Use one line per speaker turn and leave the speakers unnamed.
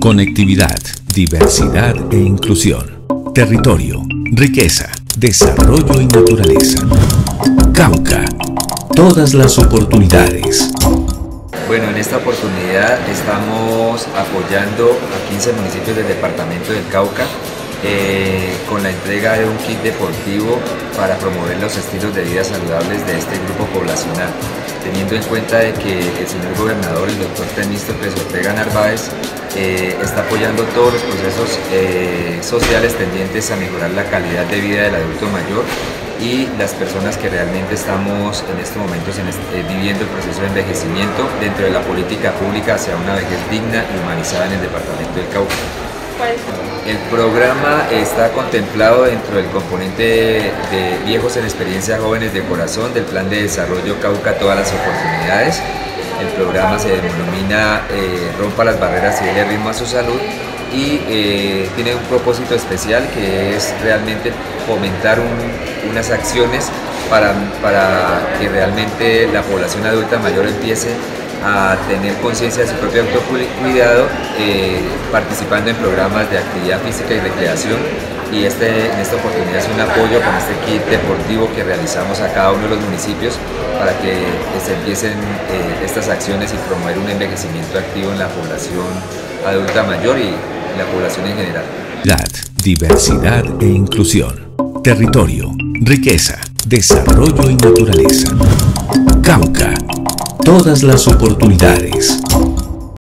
Conectividad, diversidad e inclusión. Territorio, riqueza, desarrollo y naturaleza. Cauca, todas las oportunidades.
Bueno, en esta oportunidad estamos apoyando a 15 municipios del departamento del Cauca con la entrega de un kit deportivo para promover los estilos de vida saludables de este grupo poblacional, teniendo en cuenta de que el señor gobernador, el doctor Temístocles Ortega Narváez, está apoyando todos los procesos sociales tendientes a mejorar la calidad de vida del adulto mayor y las personas que realmente estamos en estos momentos viviendo el proceso de envejecimiento dentro de la política pública hacia una vejez digna y humanizada en el departamento del Cauca. El programa está contemplado dentro del componente de Viejos en Experiencia, Jóvenes de Corazón del Plan de Desarrollo Cauca Todas las Oportunidades. El programa se denomina Rompa las barreras y dele ritmo a su salud y tiene un propósito especial que es realmente fomentar unas acciones para que realmente la población adulta mayor empiece a tener conciencia de su propio autocuidado, participando en programas de actividad física y recreación, y en esta oportunidad es un apoyo con este kit deportivo que realizamos a cada uno de los municipios para que se empiecen estas acciones y promover un envejecimiento activo en la población adulta mayor y la población en general.
Diversidad e inclusión. Territorio, riqueza, desarrollo y naturaleza. Cauca, todas las oportunidades.